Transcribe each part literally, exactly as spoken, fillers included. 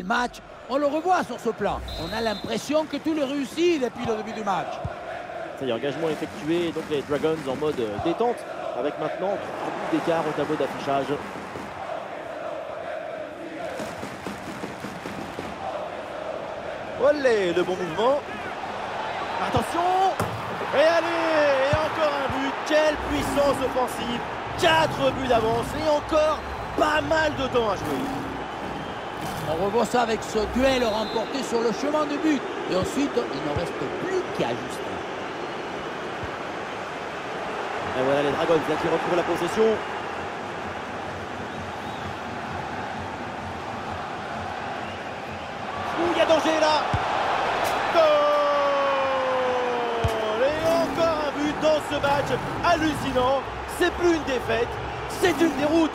match, on le revoit sur ce plan. On a l'impression que tout le réussit depuis le début du match. Ça y est, engagement effectué, donc les Dragons en mode détente, avec maintenant trois buts d'écart au tableau d'affichage. Olé, le bon mouvement. Attention. Et allez, et encore un but. Quelle puissance offensive. Quatre buts d'avance et encore pas mal de temps à jouer. On revoit ça avec ce duel remporté sur le chemin de but. Et ensuite, il ne reste plus qu'à ajuster. Et voilà les Dragons là, qui retrouvent la possession. Ouh, il y a danger là. Goal. Et encore un but dans ce match hallucinant. C'est plus une défaite, c'est une déroute.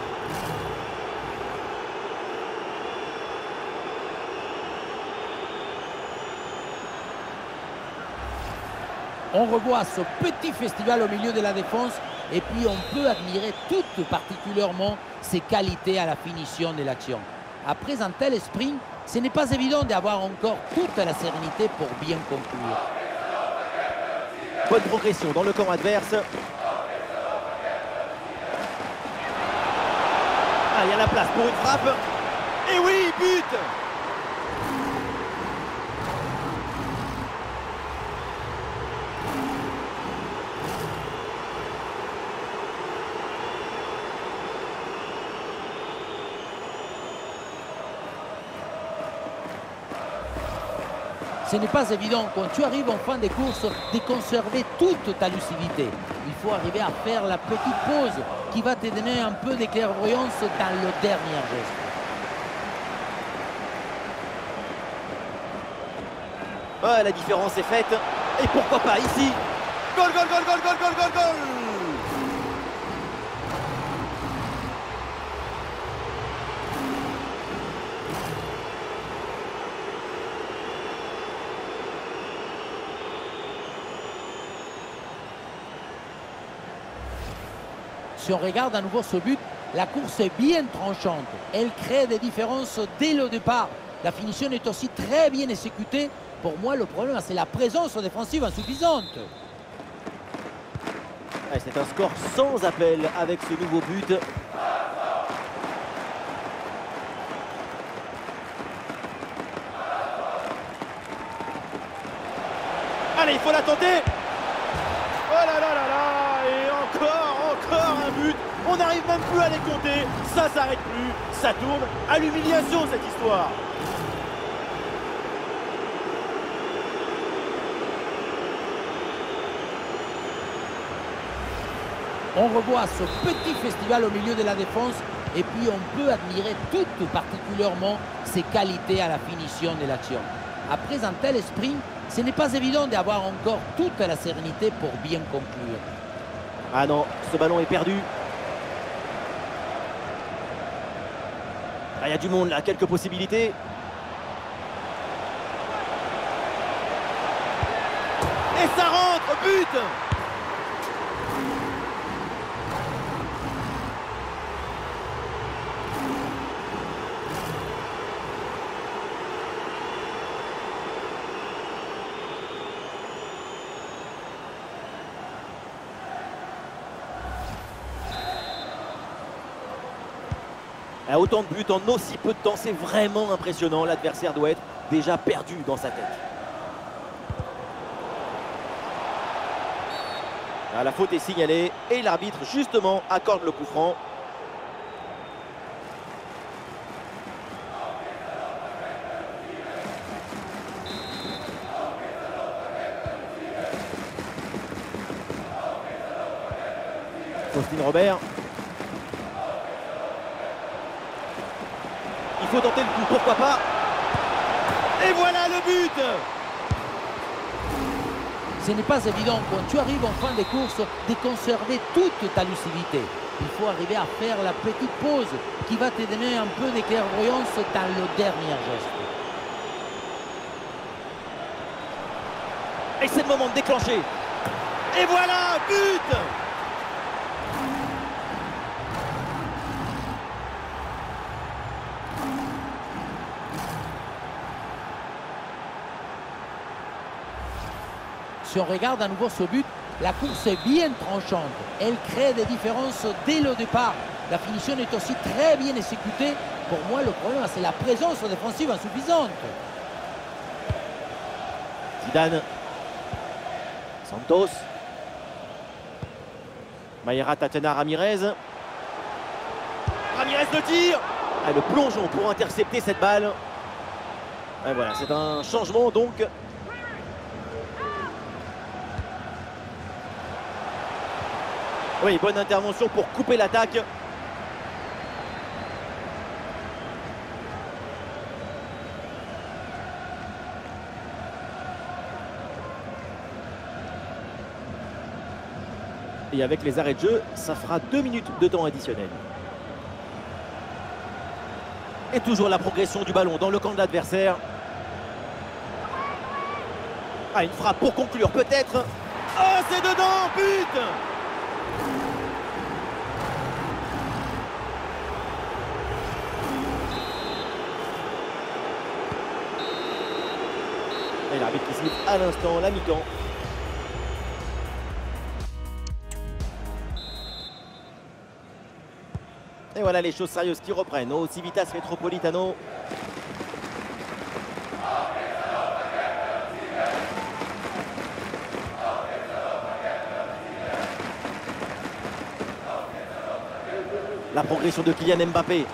On revoit ce petit festival au milieu de la défense et puis on peut admirer tout particulièrement ses qualités à la finition de l'action. Après un tel sprint, ce n'est pas évident d'avoir encore toute la sérénité pour bien conclure. Bonne progression dans le camp adverse. Ah, il y a la place pour une frappe. Et oui, but! Ce n'est pas évident quand tu arrives en fin de course de conserver toute ta lucidité. Il faut arriver à faire la petite pause qui va te donner un peu de clairvoyance dans le dernier geste. Ah, la différence est faite. Et pourquoi pas ici? Goal, goal, goal, goal, goal, goal, goal, goal! Si on regarde à nouveau ce but, la course est bien tranchante. Elle crée des différences dès le départ. La finition est aussi très bien exécutée. Pour moi, le problème, c'est la présence défensive insuffisante. C'est un score sans appel avec ce nouveau but. Allez, il faut la tenter. Oh là là là là. Et encore, encore un but. On n'arrive même plus à les compter. Ça s'arrête plus. Ça tourne à l'humiliation, cette histoire. On revoit ce petit festival au milieu de la défense et puis on peut admirer tout particulièrement ses qualités à la finition de l'action. Après un tel sprint, ce n'est pas évident d'avoir encore toute la sérénité pour bien conclure. Ah non, ce ballon est perdu. Ah, il y a du monde là, quelques possibilités. Et ça rentre, but! Autant de buts en aussi peu de temps, c'est vraiment impressionnant. L'adversaire doit être déjà perdu dans sa tête. Ah, la faute est signalée et l'arbitre justement accorde le coup franc. Faustine Robert. Il faut tenter le coup, pourquoi pas. Et voilà le but! Ce n'est pas évident quand tu arrives en fin de course de conserver toute ta lucidité. Il faut arriver à faire la petite pause qui va te donner un peu de clairvoyance dans le dernier geste. Et c'est le moment de déclencher. Et voilà, but! si on regarde à nouveau ce but, la course est bien tranchante. Elle crée des différences dès le départ. La finition est aussi très bien exécutée. Pour moi, le problème, c'est la présence défensive insuffisante. Zidane. Santos. Mayra Tatiana Ramirez. Ramirez le tire. Ah, le plongeon pour intercepter cette balle. Et voilà, c'est un changement donc. Oui, bonne intervention pour couper l'attaque. Et avec les arrêts de jeu, ça fera deux minutes de temps additionnel. Et toujours la progression du ballon dans le camp de l'adversaire. Ah, une frappe pour conclure peut-être. Oh, c'est dedans, but! Et l'arbitre qui siffle à l'instant la mi-temps. Et voilà les choses sérieuses qui reprennent au Civitas Metropolitano. La progression de Kylian Mbappé.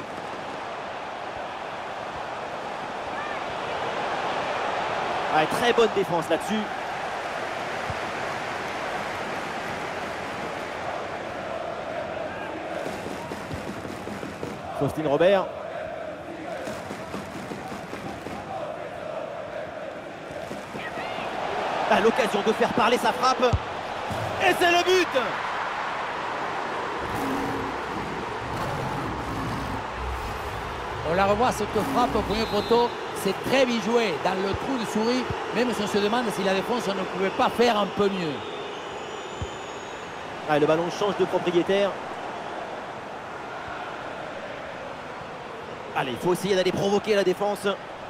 Ah, très bonne défense là-dessus. Faustine Robert. À l'occasion de faire parler sa frappe. Et c'est le but! On la revoit, cette frappe au premier poteau. C'est très bien joué dans le trou de souris. Même si on se demande si la défense ne pouvait pas faire un peu mieux. Ah, le ballon change de propriétaire. Allez, il faut essayer d'aller provoquer la défense.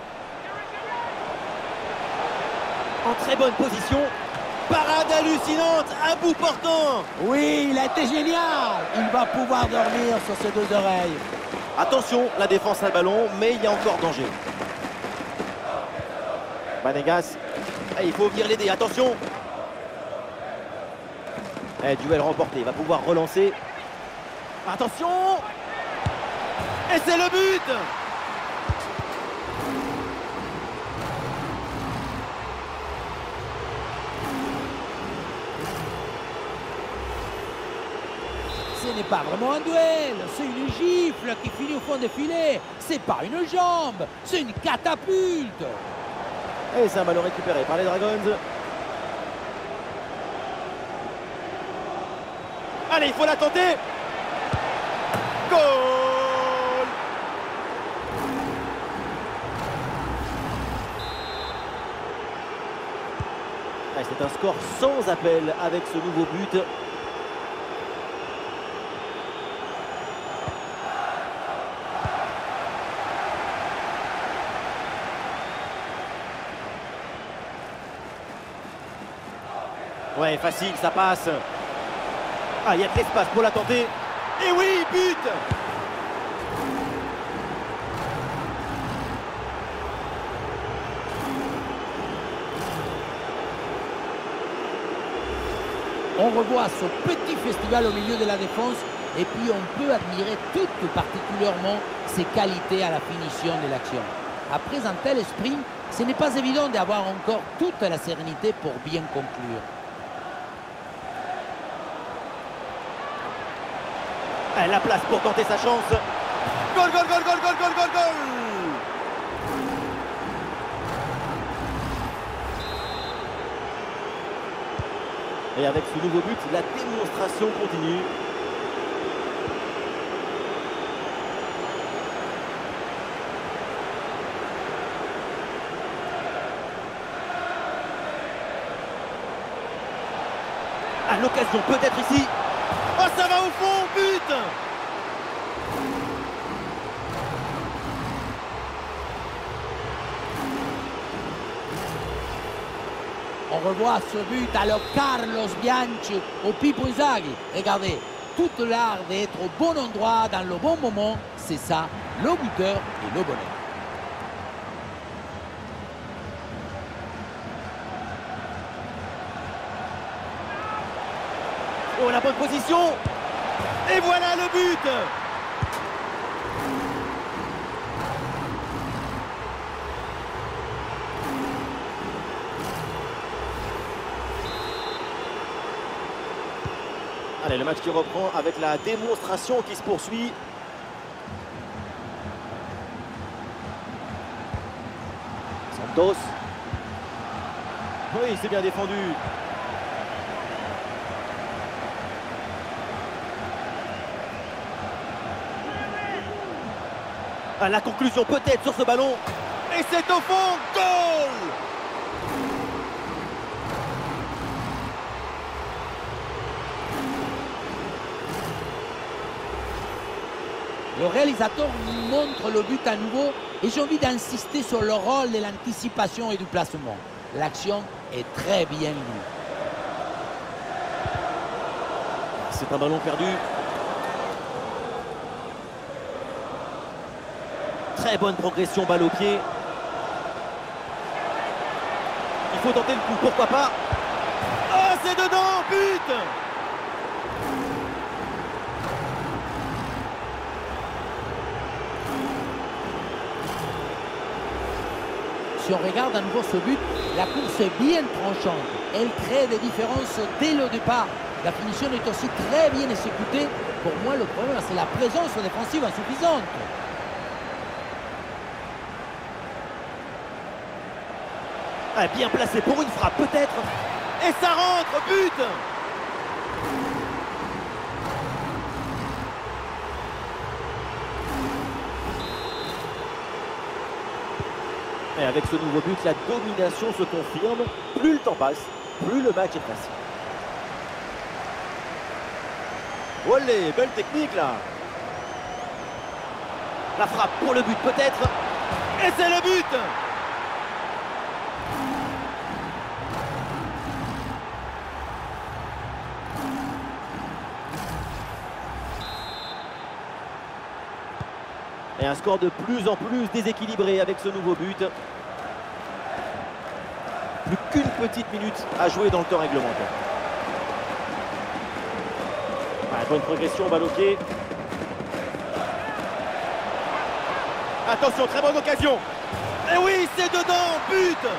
En très bonne position. Parade hallucinante, à bout portant. Oui, il a été génial. Il va pouvoir dormir sur ses deux oreilles. Attention, la défense a le ballon, mais il y a encore danger. Banegas. Et il venir l'aider, attention. Et duel remporté, il va pouvoir relancer. Attention. Et c'est le but. Ce n'est pas vraiment un duel, c'est une gifle qui finit au fond des filets. C'est pas une jambe, c'est une catapulte. Et c'est un ballon récupéré par les Dragons. Allez, il faut la tenter. Goal! C'est un score sans appel avec ce nouveau but. Ouais, facile, ça passe. Ah, il y a de l'espace pour la tenter. Et oui, but! On revoit ce petit festival au milieu de la défense et puis on peut admirer tout particulièrement ses qualités à la finition de l'action. Après un tel sprint, ce n'est pas évident d'avoir encore toute la sérénité pour bien conclure. La place pour tenter sa chance. Goal, goal, goal, goal, goal, goal, goal, goal. Et avec ce nouveau but, la démonstration continue. À l'occasion peut-être ici. Oh, ça va au fond, but! On revoit ce but alors Carlos Bianchi au Pippo Inzaghi. Regardez, toute l'art d'être au bon endroit dans le bon moment, c'est ça, le buteur et le bonheur. Oh, la bonne position. Et voilà le but. Allez, le match qui reprend avec la démonstration qui se poursuit. Santos. Oui, c'est bien défendu. Ah, la conclusion peut-être sur ce ballon. Et c'est au fond. Goal! Le réalisateur nous montre le but à nouveau et j'ai envie d'insister sur le rôle de l'anticipation et du placement. L'action est très bien lue. C'est un ballon perdu. Très bonne progression, balle au pied. Il faut tenter le coup, pourquoi pas. Oh, c'est dedans, but! Si on regarde à nouveau ce but, la course est bien tranchante. Elle crée des différences dès le départ. La finition est aussi très bien exécutée. Pour moi, le problème, c'est la présence défensive insuffisante. Ah, bien placé pour une frappe, peut-être. Et ça rentre, but! Et avec ce nouveau but, la domination se confirme. Plus le temps passe, plus le match est facile. Olé, belle technique là. La frappe pour le but peut-être. Et c'est le but! Et un score de plus en plus déséquilibré avec ce nouveau but. Plus qu'une petite minute à jouer dans le temps réglementaire. Ouais, bonne progression, balle au pied. Attention, très bonne occasion. Et oui, c'est dedans, but!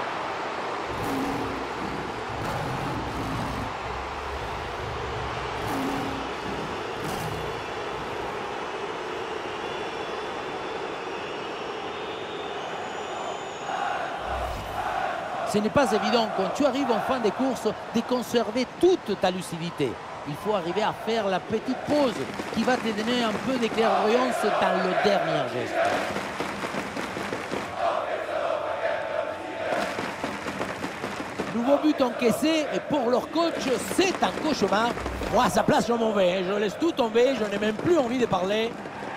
Ce n'est pas évident quand tu arrives en fin de course de conserver toute ta lucidité. Il faut arriver à faire la petite pause qui va te donner un peu de clairvoyance dans le dernier geste. Nouveau but encaissé et pour leur coach, c'est un cauchemar. Moi, à sa place, je m'en vais. Je laisse tout tomber, je n'ai même plus envie de parler.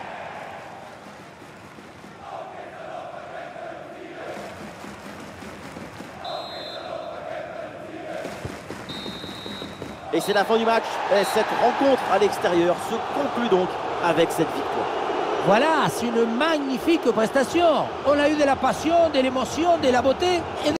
Et c'est la fin du match. Et cette rencontre à l'extérieur se conclut donc avec cette victoire. Voilà, c'est une magnifique prestation. On a eu de la passion, de l'émotion, de la beauté et de